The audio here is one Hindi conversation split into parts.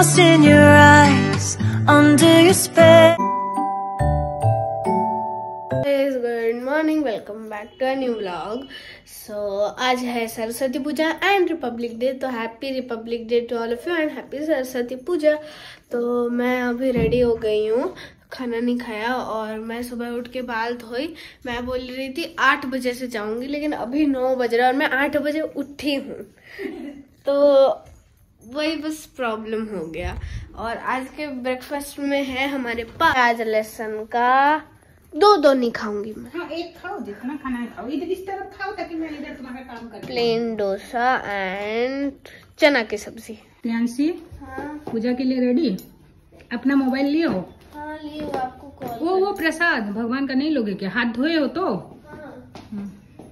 lost in your eyes, under your spell. Good morning, welcome back to a new vlog. So आज है Saraswati Puja and Republic Day, तो happy Republic Day to all of you and happy Saraswati Puja. तो मैं अभी रेडी हो गई हूँ, खाना नहीं खाया और मैं सुबह उठ के बाल धोई। मैं बोल रही थी 8 बजे से जाऊंगी, लेकिन अभी 9 बज रहा है और मैं 8 बजे उठी हूँ। तो वही बस प्रॉब्लम हो गया। और आज के ब्रेकफास्ट में है हमारे पास आज लहसुन का दो नहीं खाऊंगी मैं। हाँ, एक खाओ, जितना खाना है खाओ। इधर इस तरफ खाओ ताकि मैं इधर तुम्हारा काम कर। प्लेन डोसा एंड चना की सब्जी। प्रियांशी, हाँ पूजा के लिए रेडी? अपना मोबाइल लिए हो? हाँ लिए हो, आपको कॉल। वो प्रसाद भगवान का नहीं लोगे क्या? हाथ धोए हो तो? हाँ।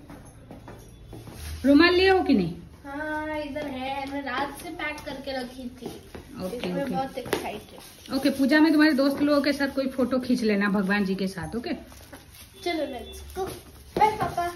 रुमाल लिए हो कि नहीं? हाँ इधर है, मैं रात से पैक करके रखी थी। ओके मैं ओके बहुत एक्साइटेड। ओके। पूजा में तुम्हारे दोस्त लोगों के साथ कोई फोटो खींच लेना भगवान जी के साथ। ओके चलो लेट्स गो। बाय पापा।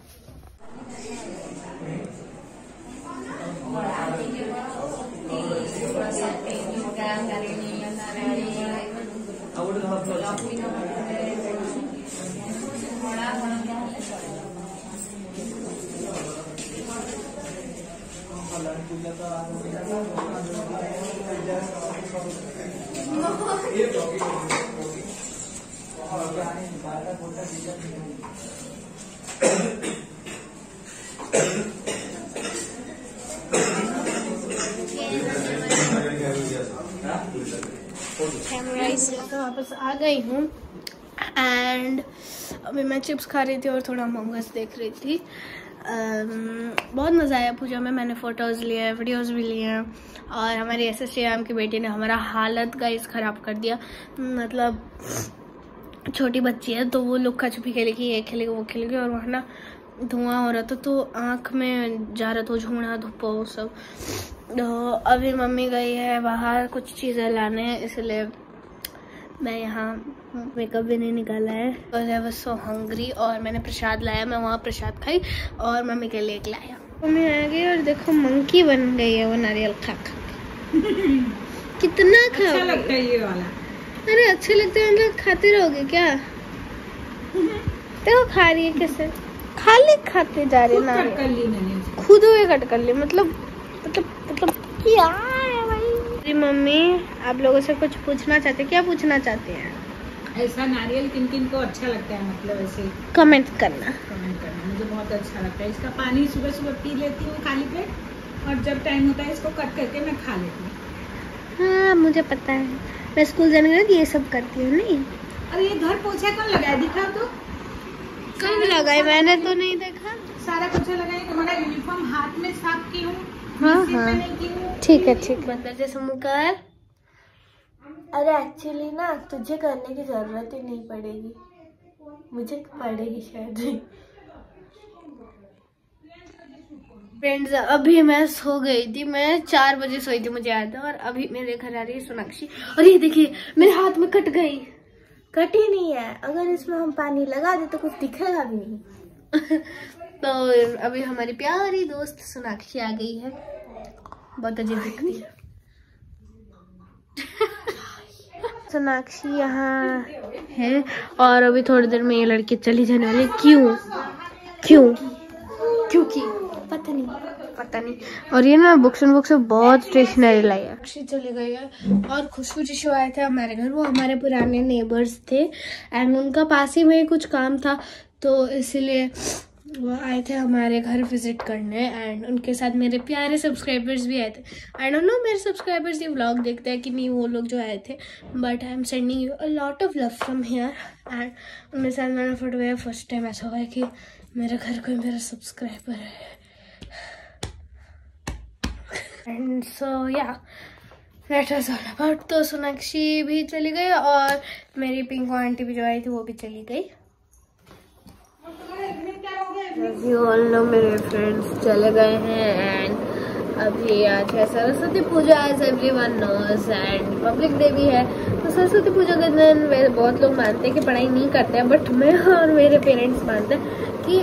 तो वापस आ गई हूँ एंड अभी मैं चिप्स खा रही थी और थोड़ा मोमोज देख रही थी। बहुत मज़ा आया पूजा में। मैंने फ़ोटोज़ लिए हैं, वीडियोज़ भी लिए हैं और हमारी SST मैम की बेटी ने हमारा हालत गाइस ख़राब कर दिया। मतलब छोटी बच्ची है तो वो लुक्का छुपी खेलेगी, ये खेलेगी वो खेलेगी, और वहाँ ना धुआं हो रहा था तो आँख में जा रहा था झूना धुप्पा वो सब। तो अभी मम्मी गई है बाहर कुछ चीज़ें लाने, इसलिए मैं यहाँ मेकअप भी नहीं निकाला है। आई वाज सो हंग्री और मैंने प्रसाद लाया, मैं वहाँ प्रसाद खाई और मम्मी के लिए एक लाया। मम्मी आ गई और देखो मंकी बन गई है वो नारियल खा खा कितना खा। अच्छा लगता है ये वाला? अरे अच्छे लगते हैं मतलब खाते रहोगे क्या? देखो खा रही है कैसे, खाली खाते जा रही है। कट कर ली मैंने, खुद हुए कट कर ली। मतलब क्या है भाई। मम्मी आप लोगों से कुछ पूछना चाहते, क्या पूछना चाहते हैं? ऐसा नारियल किन किन को अच्छा लगता है, मतलब ऐसे कमेंट करना। मुझे बहुत अच्छा लगता है। इसका पानी सुबह सुबह पी लेती हूँ खाली पेट, और जब टाइम होता है इसको कट करके मैं खा लेती हूँ। हाँ मुझे पता है, मैं स्कूल जाने के बाद ये सब करती हूँ। नहीं अरे ये घर पोछा कौन लगाया, दिखाओ तो। कब लगाए? मैंने तो नहीं देखा। सारा पोछा लगाए, तुम्हारा यूनिफॉर्म हाथ में साफ की हूँ। हाँ ठीक है ठीक है। बंदर जैसे मुँह कर। अरे एक्चुअली ना तुझे करने की जरूरत ही नहीं पड़ेगी, मुझे पड़ेगी शायद। फ्रेंड्स अभी मैं सो गई थी, मैं 4 बजे सोई थी मुझे याद है। और अभी मेरे घर आ रही है सोनाक्षी और ये देखिए मेरे हाथ में कट गई। कट ही नहीं है, अगर इसमें हम पानी लगा दे तो कुछ दिखेगा भी नहीं। तो अभी हमारी प्यारी दोस्त सोनाक्षी आ गई है, बहुत अजीब दिख रही है। सोनाक्षी यहाँ है और अभी थोड़ी देर में ये लड़की चली जाने वाली। क्यों क्यों क्योंकि पता नहीं। और ये ना बुक्स एंड बुक्स बहुत स्टेशनरी लाई है। अक्षी चली गई है और खुशबू जिशु आए थे हमारे घर, वो हमारे पुराने नेबर्स थे एंड उनका पास ही में कुछ काम था तो इसलिए वो आए थे हमारे घर विजिट करने एंड उनके साथ मेरे प्यारे सब्सक्राइबर्स भी आए थे। आई डोंट नो मेरे सब्सक्राइबर्स ये व्लॉग देखते हैं कि नहीं वो लोग जो आए थे, but I am sending you a lot of love from here and उनके साथ मैंने फोटो लिया। फर्स्ट टाइम ऐसा हुआ है कि मेरे घर कोई मेरा सब्सक्राइबर है। एंड सो या दैट वाज ऑल अबाउट। तो सोनाक्षी भी चली गई और मेरी पिंको आंटी भी जो आई थी वो भी चली गई। यू ऑल नो मेरे फ्रेंड्स चले गए हैं एंड अभी आज है Saraswati Puja as everyone knows and Republic Day भी है। तो सरस्वती पूजा के दिन बहुत लोग मानते हैं कि पढ़ाई नहीं करते हैं, बट मैं और मेरे पेरेंट्स मानते हैं कि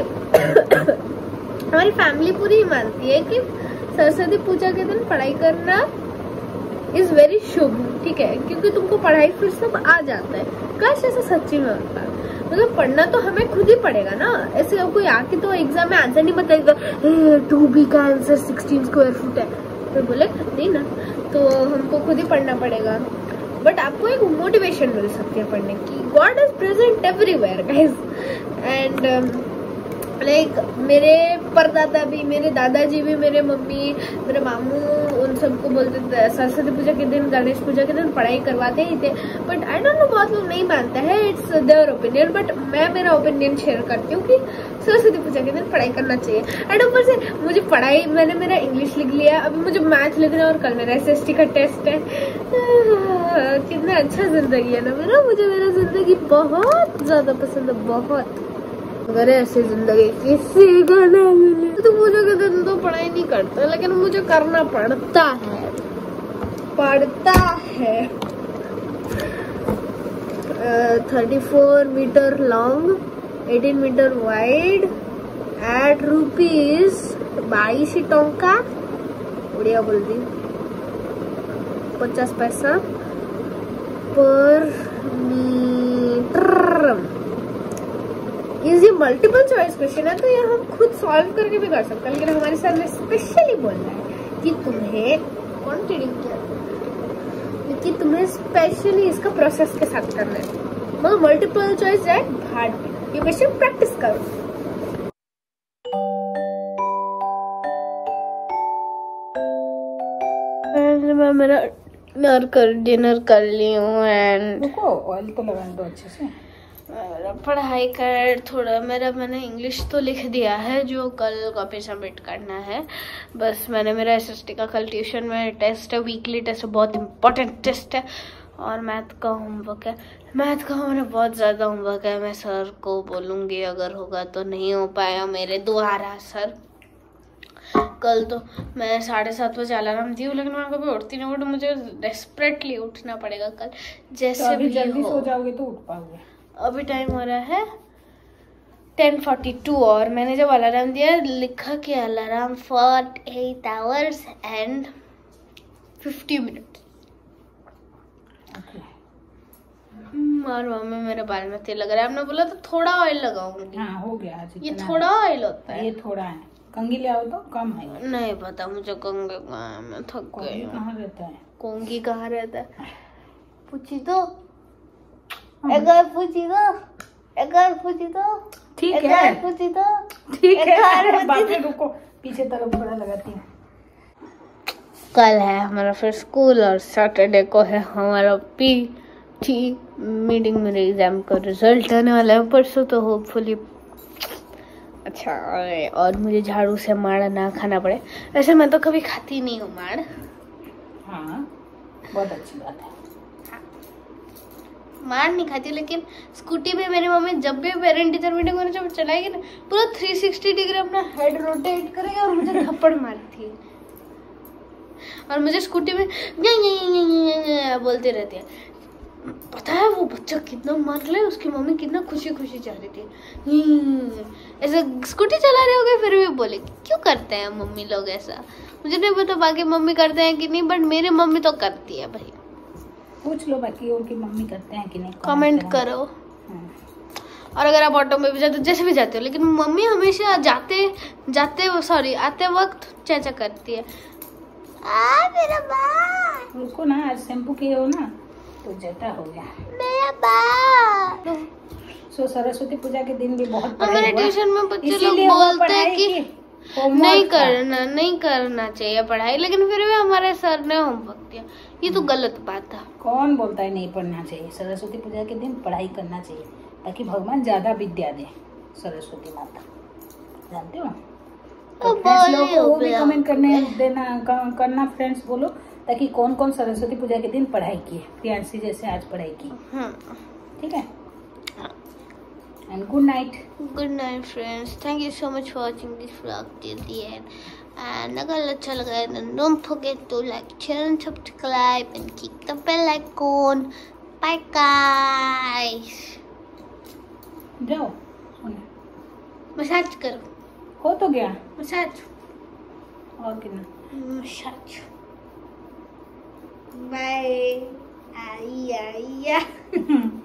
हमारी फैमिली पूरी मानती है कि सरस्वती पूजा के दिन पढ़ाई करना इज वेरी शुभ, ठीक है, क्योंकि तुमको पढ़ाई फिर सब आ जाता है। काश ऐसा सच्ची में होता, मतलब पढ़ना तो हमें खुद ही पड़ेगा ना, ऐसे कोई आके तो एग्जाम में आंसर नहीं बताएगा 2B का आंसर 16 स्क्वायर फुट है, तो बोले नहीं ना, तो हमको खुद ही पढ़ना पड़ेगा। बट आपको एक मोटिवेशन मिल सकती है पढ़ने की। God is present everywhere guys. And like मेरे परदादा भी, मेरे दादाजी भी, मेरे मम्मी, मेरे मामू, उन सबको बोलते थे सरस्वती पूजा के दिन, गणेश पूजा के दिन पढ़ाई करवाते ही थे। बट आई डोंट नो, बहुत लोग नहीं मानते हैं, इट्स देयर ओपिनियन। बट मैं मेरा ओपिनियन शेयर करती हूँ कि सरस्वती पूजा के दिन पढ़ाई करना चाहिए। एंड ऊपर से मुझे पढ़ाई, मैंने मेरा इंग्लिश लिख लिया, अभी मुझे मैथ लिखना और कल मेरा SST का टेस्ट है। कितना अच्छा जिंदगी है ना मेरा, मुझे मेरा जिंदगी बहुत ज्यादा पसंद है, बहुत। अगर ऐसी जिंदगी किसी को ना मिले तो मुझे के दिन तो पढ़ाई नहीं करता, लेकिन मुझे करना पड़ता है, पड़ता है। 34 metre long, 18 metre wide, eight rupees 22 टंका, उड़िया बोल दी, 50 paisa per metre. Easy multiple choice question है, तो ये हम खुद सॉल्व करके भी कर सकते हैं, लेकिन हमारे सर ने स्पेशली बोला है कि तुम्हें कि तुम्हें स्पेशली इसका प्रोसेस के साथ करना है। मतलब मल्टीपल चॉइस है, हार्ड ये क्वेश्चन प्रैक्टिस करो। मैं मेरा डिनर कर ली हूँ एंड ऑयल तो लगा दो अच्छे से। पढ़ाई कर थोड़ा मैंने इंग्लिश तो लिख दिया है जो कल कॉपी सबमिट करना है। बस मैंने मेरा SST का कल ट्यूशन में टेस्ट है, वीकली टेस्ट है, बहुत इंपॉर्टेंट टेस्ट है। और मैथ का होमवर्क है, मैथ का हमारा बहुत ज़्यादा होमवर्क है। मैं सर को बोलूँगी अगर होगा तो, नहीं हो पाया मेरे द्वारा सर। कल तो मैं 7:30 बजे अलार्म दी हूँ, लेकिन मैं कभी उठती नहीं, बट मुझे डेस्परेटली उठना पड़ेगा कल, जैसे तो अभी भी जल्दी हो। सो जाओगे तो उठ पाओगे। अभी टाइम हो रहा है 10:42 और मैंने जब अलार्म दिया लिखा कि alarm for 8 hours and 50 minutes। और मम्मी मेरे बाल में तेल लग रहा है, हमने बोला तो थोड़ा ऑयल लगाऊंगी। हाँ हो गया, ये थोड़ा ऑयल होता है, ये थोड़ा है। कंघी ले आओ तो कम है। नहीं पता मुझे कंघी कहाँ है, मैं थक गई हूँ। कहाँ रहता है कंघी, कहाँ रहता है पूछी तो, एक बार पूछी तो, एक बार पूछी तो, ठीक एक है, बार पूछी तो, ठीक एक है। बार बातें रुको, पीछे तरफ बड़ा लगाती हूँ। कल है हमारा फिर स्कूल और सैटरडे को है हमारा PT मीटिंग। मेरे एग्जाम का रिजल्ट आने वाला है परसों, तो होपफुली अच्छा आए और मुझे झाड़ू से मार ना खाना पड़े। वैसे मैं तो कभी खाती नहीं हूँ मार। हाँ बहुत अच्छी बात है, मार नहीं खाती, लेकिन स्कूटी पे मेरी मम्मी जब भी पेरेंट टीचर मीटिंग होने जब चलाएगी ना, पूरा 360 डिग्री अपना हेड रोटेट करेगी और मुझे थप्पड़ मारती है। और मुझे स्कूटी में बोलती रहती है। पता है वो बच्चा कितना मार ले, उसकी मम्मी कितना खुशी खुशी जा रही थी, ऐसे स्कूटी चला रहे हो गए फिर भी बोले क्यों करते हैं मम्मी लोग ऐसा। मुझे नहीं पता बाकी मम्मी करते हैं कि नहीं, बट मेरी मम्मी तो करती है भाई। पूछ लो बाकी और की मम्मी करते हैं कि नहीं, कमेंट करो। और अगर आप ऑटो में भी जाते हो, जैसे भी जाते हो, लेकिन मम्मी हमेशा आते वक्त चाचा करती है। मेरा बाल रुको ना, आज शैम्पू किए हो ना तो जटा हो गया मेरा बाल। सो सरस्वती पूजा के दिन भी बहुत हमारे ट्यूशन में बच्चे लोग बोलते हैं कि नहीं करना चाहिए पढ़ाई, लेकिन फिर भी हमारे सर ने होमवर्क दिया। ये तो गलत बात है। कौन बोलता है नहीं पढ़ना चाहिए? सरस्वती पूजा के दिन पढ़ाई करना चाहिए ताकि भगवान ज्यादा विद्या दे। सरस्वती माता जानते हो? तो फ्रेंड्स लोगों को वो भी कमेंट करना फ्रेंड्स बोलो, ताकि कौन कौन सरस्वती पूजा के दिन पढ़ाई किए। प्रियांशी जैसे आज पढ़ाई की, ठीक है? And good night. Good night friends. Thank you so much for watching this vlog till the end. And अगर अच्छा लगा है then don't forget to like, share and subscribe and keep the bell icon. Bye guys. जाओ सोने। मसाज करो। हो तो गया मसाज और कितना मसाज बाय। आइया